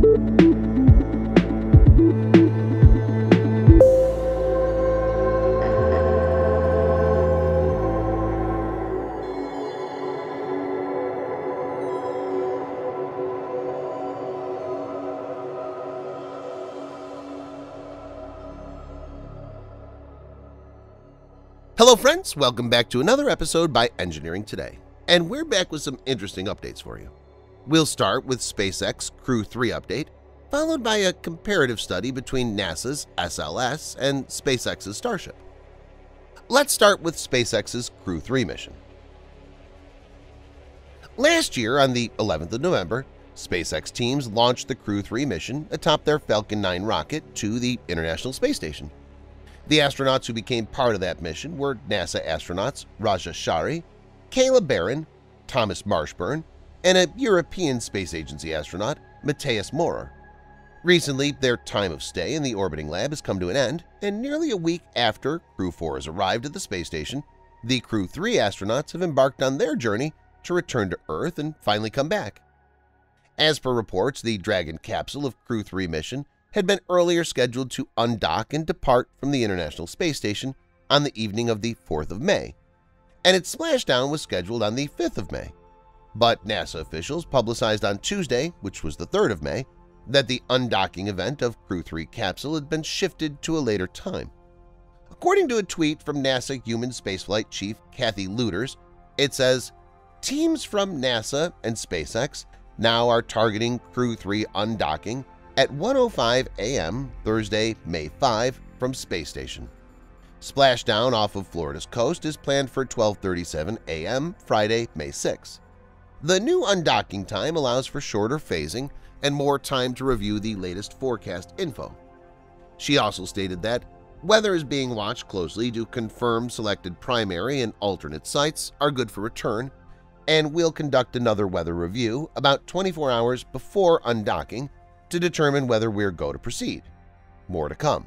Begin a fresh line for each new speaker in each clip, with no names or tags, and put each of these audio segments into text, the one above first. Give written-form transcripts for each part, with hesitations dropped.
Hello friends, welcome back to another episode by Engineering Today, and we're back with some interesting updates for you. We'll start with SpaceX Crew 3 update, followed by a comparative study between NASA's SLS and SpaceX's Starship. Let's start with SpaceX's Crew 3 mission. Last year, on the 11th of November, SpaceX teams launched the Crew 3 mission atop their Falcon 9 rocket to the International Space Station. The astronauts who became part of that mission were NASA astronauts Raja Shari, Kayla Barron, Thomas Marshburn, and a European Space Agency astronaut, Matthias Maurer. Recently, their time of stay in the orbiting lab has come to an end, and nearly a week after Crew 4 has arrived at the space station, the Crew 3 astronauts have embarked on their journey to return to Earth and finally come back. As per reports, the Dragon capsule of Crew 3 mission had been earlier scheduled to undock and depart from the International Space Station on the evening of the 4th of May, and its splashdown was scheduled on the 5th of May. But NASA officials publicized on Tuesday, which was the 3rd of May, that the undocking event of Crew 3 capsule had been shifted to a later time. According to a tweet from NASA Human Spaceflight Chief Kathy Lueders, it says, "Teams from NASA and SpaceX now are targeting Crew 3 undocking at 1:05 a.m. Thursday, May 5 from Space Station. Splashdown off of Florida's coast is planned for 12:37 a.m. Friday, May 6. The new undocking time allows for shorter phasing and more time to review the latest forecast info." She also stated that weather is being watched closely to confirm selected primary and alternate sites are good for return, and we'll conduct another weather review about 24 hours before undocking to determine whether we're go to proceed. More to come.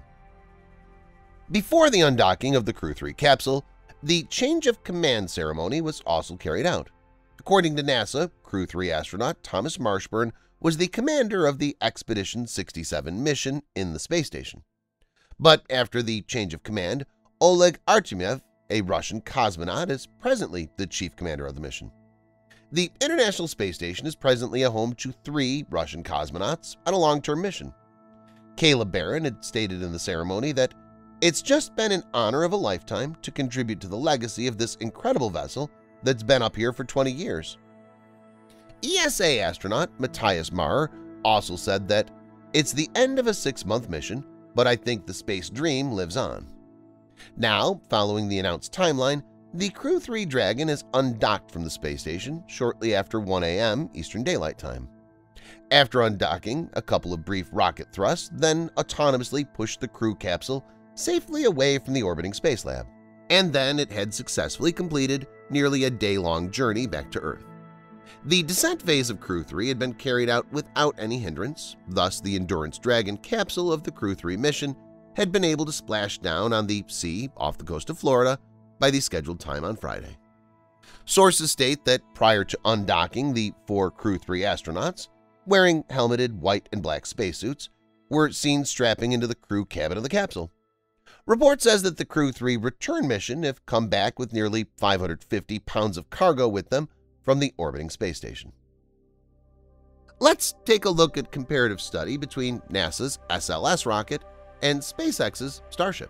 Before the undocking of the Crew 3 capsule, the change of command ceremony was also carried out. According to NASA, Crew 3 astronaut Thomas Marshburn was the commander of the Expedition 67 mission in the space station. But after the change of command, Oleg Artemyev, a Russian cosmonaut, is presently the chief commander of the mission. The International Space Station is presently a home to 3 Russian cosmonauts on a long-term mission. Kayla Barron had stated in the ceremony that it's just been an honor of a lifetime to contribute to the legacy of this incredible vessel that's been up here for 20 years. ESA astronaut Matthias Maurer also said that it's the end of a 6-month mission, but I think the space dream lives on. Now, following the announced timeline, the Crew 3 Dragon is undocked from the space station shortly after 1 a.m. Eastern Daylight Time. After undocking, a couple of brief rocket thrusts then autonomously pushed the Crew capsule safely away from the orbiting space lab, and then it had successfully completed nearly a day-long journey back to Earth. The descent phase of Crew 3 had been carried out without any hindrance, thus the Endurance Dragon capsule of the Crew 3 mission had been able to splash down on the sea off the coast of Florida by the scheduled time on Friday. Sources state that prior to undocking, the 4 Crew 3 astronauts, wearing helmeted white and black spacesuits, were seen strapping into the crew cabin of the capsule. Report says that the Crew 3 return mission have come back with nearly 550 pounds of cargo with them from the orbiting space station. Let's take a look at comparative study between NASA's SLS rocket and SpaceX's Starship.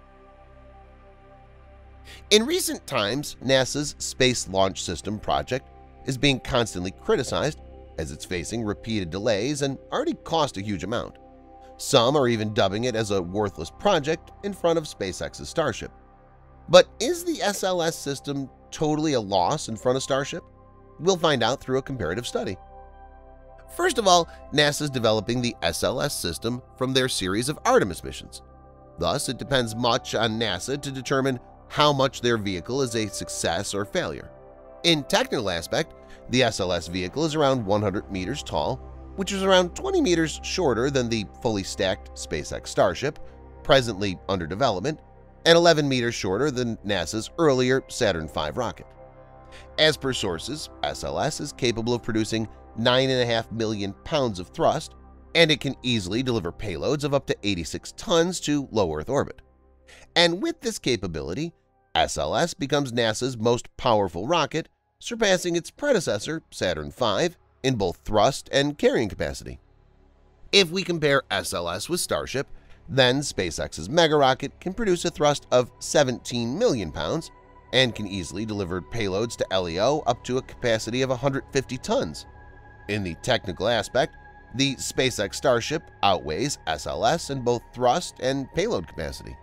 In recent times, NASA's Space Launch System project is being constantly criticized as it's facing repeated delays and already cost a huge amount. Some are even dubbing it as a worthless project in front of SpaceX's Starship. But is the SLS system totally a loss in front of Starship? We'll find out through a comparative study. First of all, NASA is developing the SLS system from their series of Artemis missions. Thus, it depends much on NASA to determine how much their vehicle is a success or failure. In technical aspect, the SLS vehicle is around 100 meters tall, which is around 20 meters shorter than the fully stacked SpaceX Starship, presently under development, and 11 meters shorter than NASA's earlier Saturn V rocket. As per sources, SLS is capable of producing 9.5 million pounds of thrust, and it can easily deliver payloads of up to 86 tons to low Earth orbit. And with this capability, SLS becomes NASA's most powerful rocket, surpassing its predecessor, Saturn V, in both thrust and carrying capacity. If we compare SLS with Starship, then SpaceX's mega rocket can produce a thrust of 17 million pounds and can easily deliver payloads to LEO up to a capacity of 150 tons. In the technical aspect, the SpaceX Starship outweighs SLS in both thrust and payload capacity.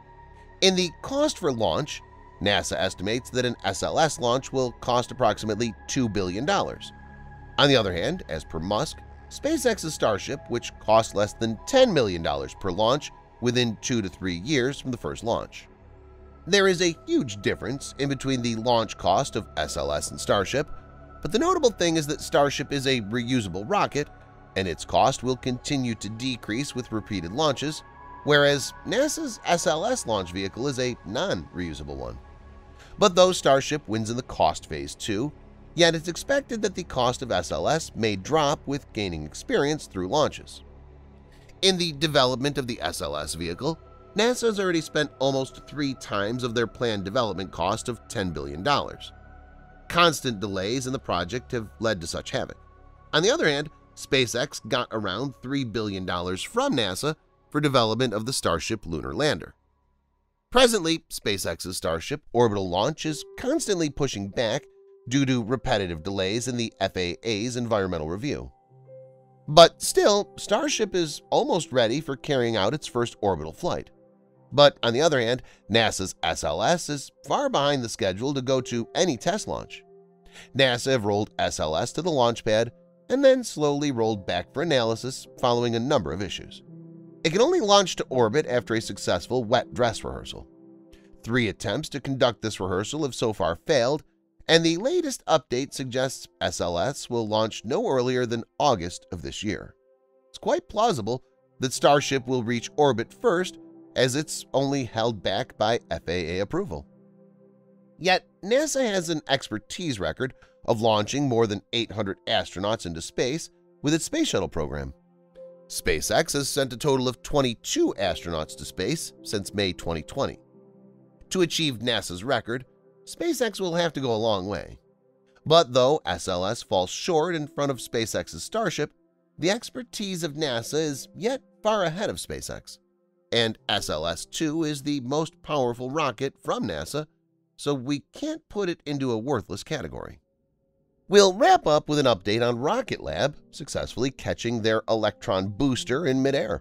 In the cost for launch, NASA estimates that an SLS launch will cost approximately $2 billion. On the other hand, as per Musk, SpaceX's Starship, which costs less than $10 million per launch within 2 to 3 years from the first launch. There is a huge difference in between the launch cost of SLS and Starship, but the notable thing is that Starship is a reusable rocket, and its cost will continue to decrease with repeated launches, whereas NASA's SLS launch vehicle is a non-reusable one. But though Starship wins in the cost phase too, yet it's expected that the cost of SLS may drop with gaining experience through launches. In the development of the SLS vehicle, NASA has already spent almost 3 times of their planned development cost of $10 billion. Constant delays in the project have led to such havoc. On the other hand, SpaceX got around $3 billion from NASA for development of the Starship lunar lander. Presently, SpaceX's Starship orbital launch is constantly pushing back due to repetitive delays in the FAA's environmental review. But still, Starship is almost ready for carrying out its first orbital flight. But on the other hand, NASA's SLS is far behind the schedule to go to any test launch. NASA have rolled SLS to the launch pad and then slowly rolled back for analysis following a number of issues. It can only launch to orbit after a successful wet dress rehearsal. 3 attempts to conduct this rehearsal have so far failed, and the latest update suggests SLS will launch no earlier than August of this year. It's quite plausible that Starship will reach orbit first, as it's only held back by FAA approval. Yet, NASA has an expertise record of launching more than 800 astronauts into space with its space shuttle program. SpaceX has sent a total of 22 astronauts to space since May 2020. To achieve NASA's record, SpaceX will have to go a long way. But though SLS falls short in front of SpaceX's Starship, the expertise of NASA is yet far ahead of SpaceX. And SLS-2 is the most powerful rocket from NASA, so we can't put it into a worthless category. We'll wrap up with an update on Rocket Lab successfully catching their Electron booster in midair.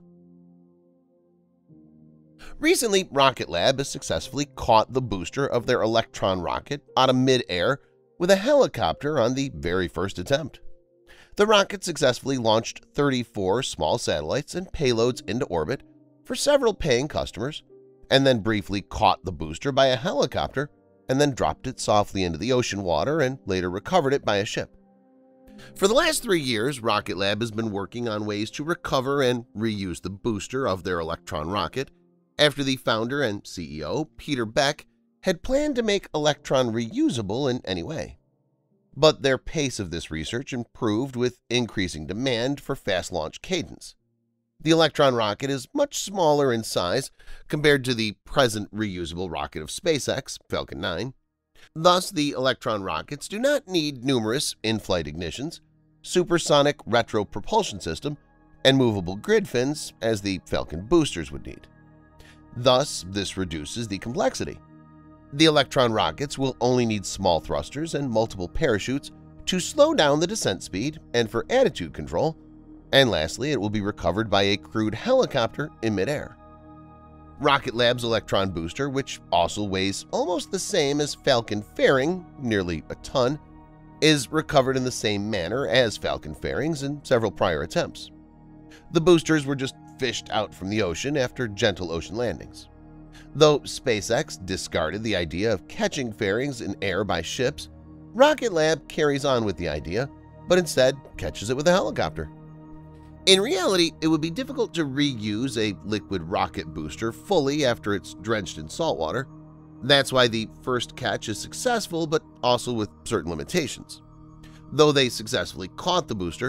Recently, Rocket Lab has successfully caught the booster of their Electron rocket out of mid-air with a helicopter on the very first attempt. The rocket successfully launched 34 small satellites and payloads into orbit for several paying customers, and then briefly caught the booster by a helicopter and then dropped it softly into the ocean water and later recovered it by a ship. For the last 3 years, Rocket Lab has been working on ways to recover and reuse the booster of their Electron rocket after the founder and CEO, Peter Beck, had planned to make Electron reusable in any way. But their pace of this research improved with increasing demand for fast launch cadence. The Electron rocket is much smaller in size compared to the present reusable rocket of SpaceX, Falcon 9. Thus, the Electron rockets do not need numerous in-flight ignitions, supersonic retro propulsion system, and movable grid fins as the Falcon boosters would need. Thus, this reduces the complexity. The Electron rockets will only need small thrusters and multiple parachutes to slow down the descent speed and for attitude control, and lastly, it will be recovered by a crewed helicopter in midair. Rocket Lab's Electron booster, which also weighs almost the same as Falcon fairing, nearly a ton, is recovered in the same manner as Falcon fairings in several prior attempts. The boosters were just fished out from the ocean after gentle ocean landings. Though SpaceX discarded the idea of catching fairings in air by ships, Rocket Lab carries on with the idea, but instead catches it with a helicopter. In reality, it would be difficult to reuse a liquid rocket booster fully after it's drenched in salt water. That's why the first catch is successful, but also with certain limitations. Though they successfully caught the booster,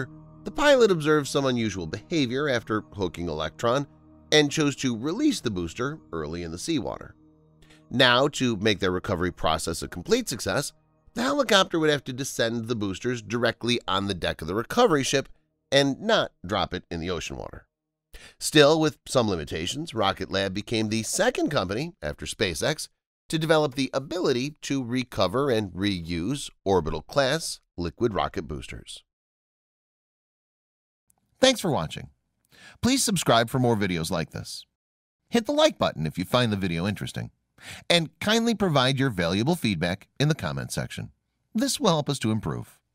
The pilot observed some unusual behavior after hooking Electron and chose to release the booster early in the seawater. Now, to make their recovery process a complete success, the helicopter would have to descend the boosters directly on the deck of the recovery ship and not drop it in the ocean water. Still, with some limitations, Rocket Lab became the second company, after SpaceX, to develop the ability to recover and reuse orbital-class liquid rocket boosters. Thanks for watching. Please subscribe for more videos like this. Hit the like button if you find the video interesting, and kindly provide your valuable feedback in the comment section. This will help us to improve.